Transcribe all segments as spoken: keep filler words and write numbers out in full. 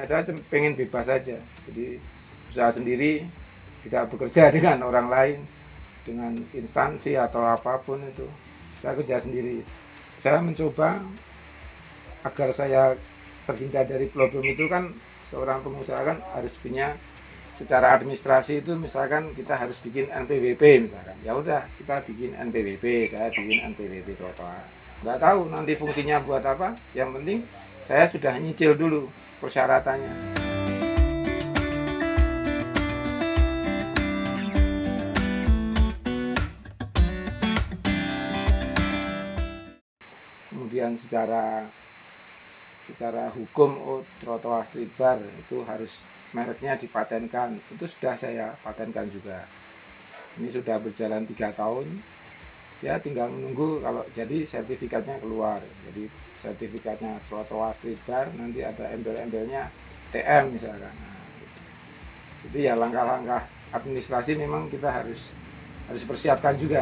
saya pengen bebas saja. Jadi usaha sendiri, tidak bekerja dengan orang lain, dengan instansi atau apapun itu. Saya kerja sendiri. Saya mencoba agar saya terhindar dari problem itu kan, seorang pengusaha kan harus punya secara administrasi itu, misalkan kita harus bikin N P W P misalkan. Ya udah, kita bikin N P W P, saya bikin N P W P trotoar. Nggak tahu nanti fungsinya buat apa, yang penting saya sudah nyicil dulu persyaratannya. Kemudian secara secara hukum, oh, trotoar street bar itu harus mereknya dipatenkan. Itu sudah saya patenkan juga. Ini sudah berjalan tiga tahun. Ya tinggal menunggu kalau jadi sertifikatnya keluar. Jadi sertifikatnya trotoar street bar, nanti ada embel-embelnya T M misalkan. Nah, jadi ya langkah-langkah administrasi memang kita harus harus persiapkan juga.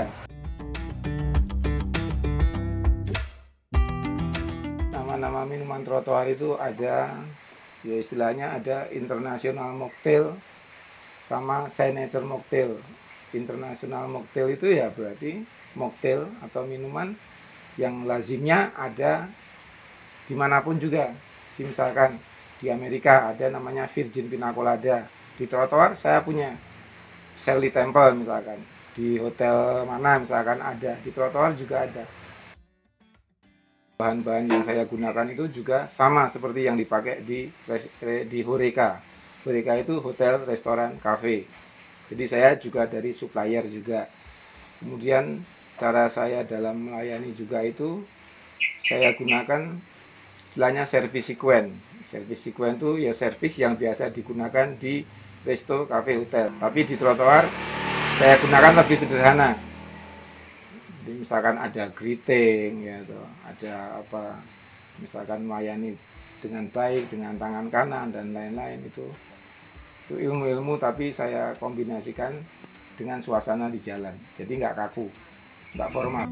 Nama-nama minuman trotoar itu ada, ya istilahnya ada international mocktail sama signature mocktail. International mocktail itu ya berarti mocktail atau minuman yang lazimnya ada dimanapun juga. Di, misalkan di Amerika ada namanya Virgin Pina Colada. Di trotoar saya punya Shirley Temple misalkan. Di hotel mana misalkan ada. Di trotoar juga ada. Bahan-bahan yang saya gunakan itu juga sama seperti yang dipakai di di Horeca. Horeca itu hotel, restoran, cafe. Jadi saya juga dari supplier juga. Kemudian cara saya dalam melayani juga itu saya gunakan istilahnya service sequence. Service sequence itu ya servis yang biasa digunakan di resto, cafe, hotel. Tapi di trotoar saya gunakan lebih sederhana. Jadi misalkan ada greeting ya toh, ada apa, misalkan melayani dengan baik dengan tangan kanan dan lain-lain, itu itu ilmu-ilmu tapi saya kombinasikan dengan suasana di jalan. Jadi nggak kaku, nggak formal.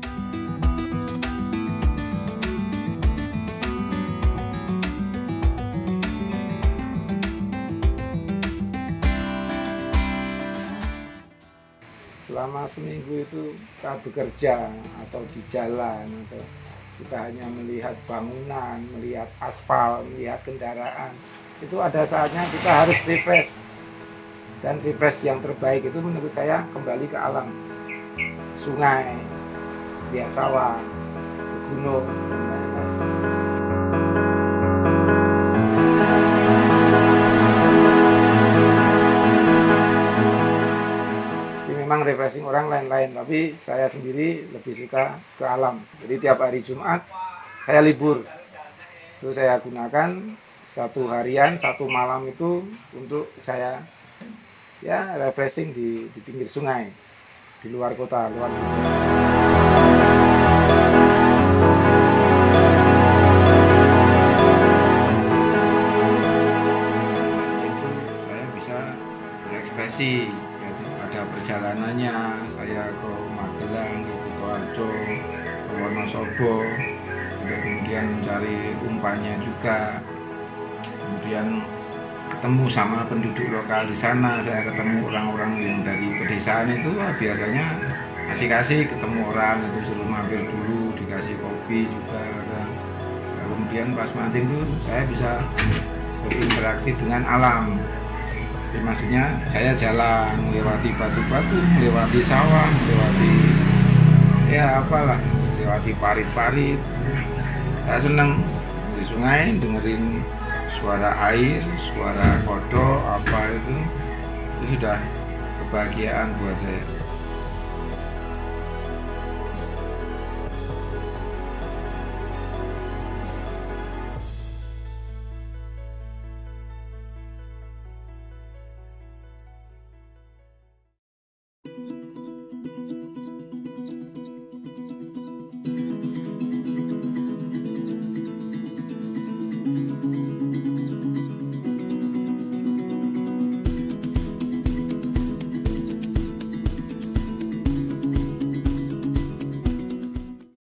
Selama seminggu itu kita bekerja atau di jalan, atau kita hanya melihat bangunan, melihat aspal, melihat kendaraan, itu ada saatnya kita harus refresh. Dan refresh yang terbaik itu menurut saya kembali ke alam, sungai, lihat sawah, ke gunung. Memang refreshing orang lain-lain, tapi saya sendiri lebih suka ke alam. Jadi tiap hari Jumat saya libur, itu saya gunakan satu harian, satu malam itu untuk saya ya refreshing di, di pinggir sungai, di luar kota, luar kota. Saya bisa berekspresi. Ada perjalanannya, saya ke Magelang, ke Kutoarjo, ke Wonosobo, kemudian mencari umpannya juga, kemudian ketemu sama penduduk lokal di sana. Saya ketemu orang-orang yang dari pedesaan itu, wah, biasanya asik-asik, ketemu orang itu suruh mampir dulu, dikasih kopi juga. Nah, kemudian pas mancing itu saya bisa berinteraksi dengan alam. Jadi maksudnya saya jalan melewati batu-batu, melewati sawah, melewati ya apalah, melewati parit-parit. Saya seneng di sungai, dengerin suara air, suara kodok apa itu, itu sudah kebahagiaan buat saya.